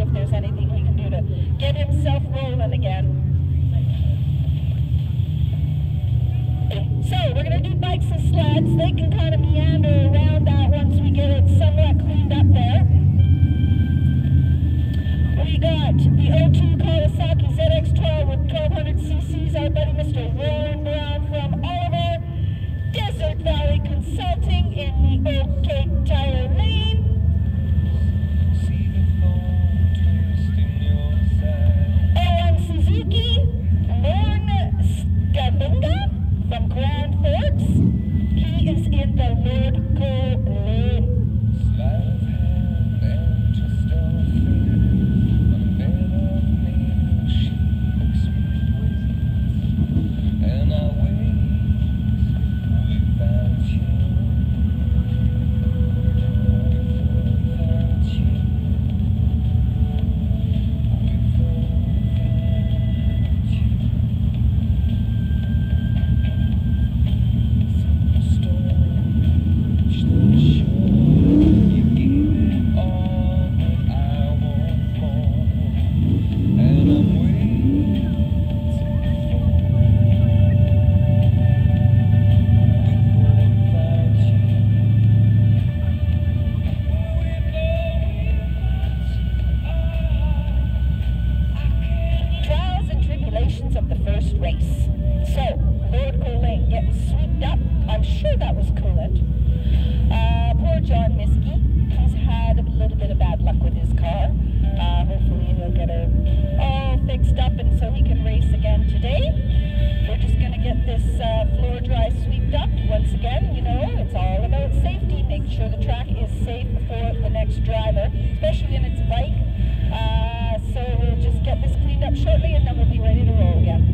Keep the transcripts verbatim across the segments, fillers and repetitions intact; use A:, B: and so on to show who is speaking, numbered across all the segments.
A: if there's anything he can do to get himself rolling again. So we're going to do bikes and sleds. They can kind of meander around that once we get it somewhat cleaned up there. We got the oh two Kawasaki Z X twelve with twelve hundred c c's, our buddy Mister Warren Brown from Oliver, Desert Valley Consulting in the OK Tire Lane. O M Suzuki, Lorne Skavinga from Grand Forks. He is in the Lord Cole Lane. Of the first race. So, Lord Cole Lane getting swept up. I'm sure that was coolant. Uh, poor John Miskey. He's had a little bit of bad luck with his car. Uh, hopefully he'll get her all fixed up and so he can race again today. We're just going to get this uh, floor dry swept up. Once again, you know, it's all about safety. Make sure the track is safe for the next driver, especially in its bike. Uh, so we'll just get this cleaned up shortly and then we'll be ready to roll again.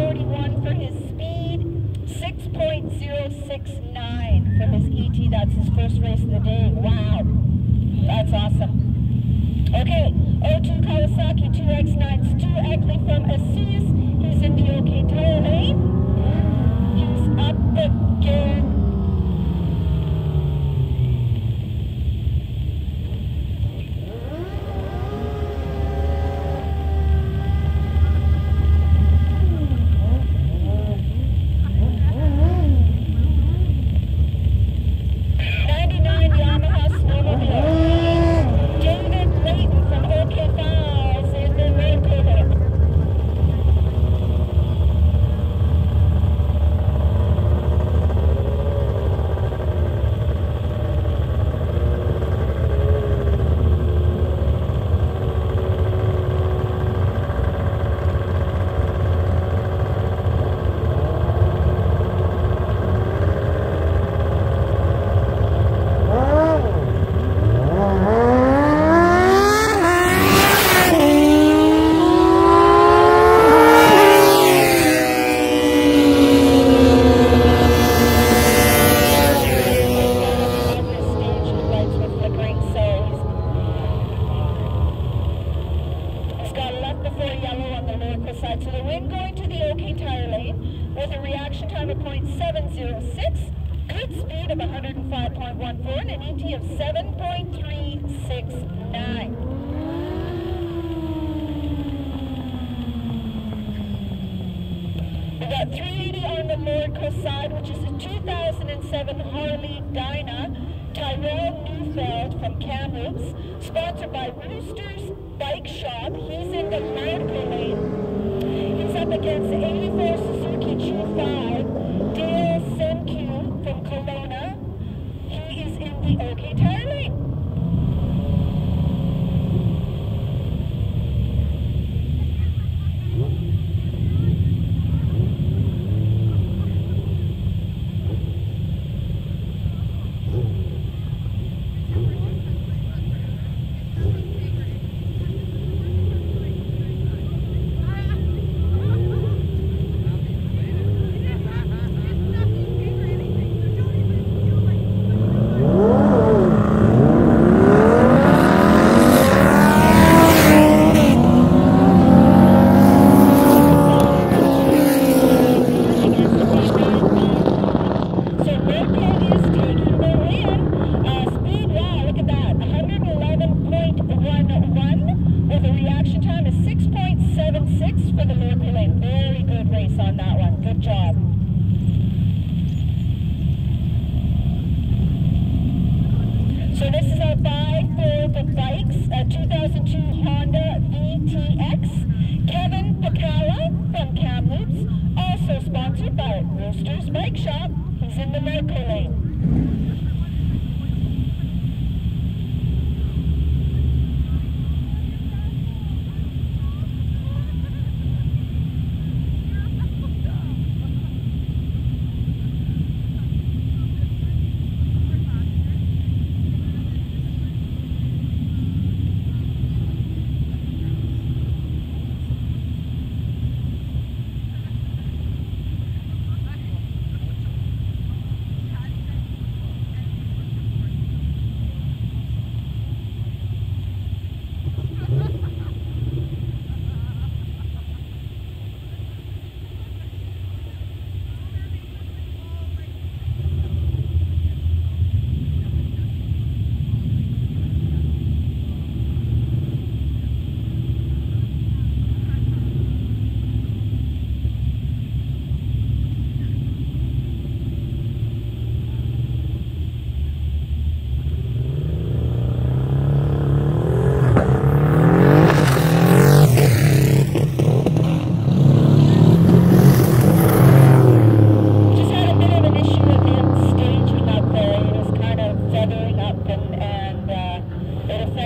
A: forty-one for his speed, six point zero six nine for his E T. That's his first race of the day. Wow, that's awesome. Okay, oh two Kawasaki, two X nine, Stu Eckley from Assis. He's in the OK tire lane. He's up again. Sponsored by Rooster's Bike Shop. He's in the Motorplex lane. He's up against eighty-four Suzuki Q five, Dale Senku from Kelowna. He is in the OK tire lane. Rooster's Bike Shop. He's in the Merco lane.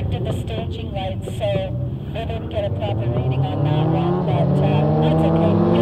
A: So we didn't get a proper reading on that one, but uh, that's okay.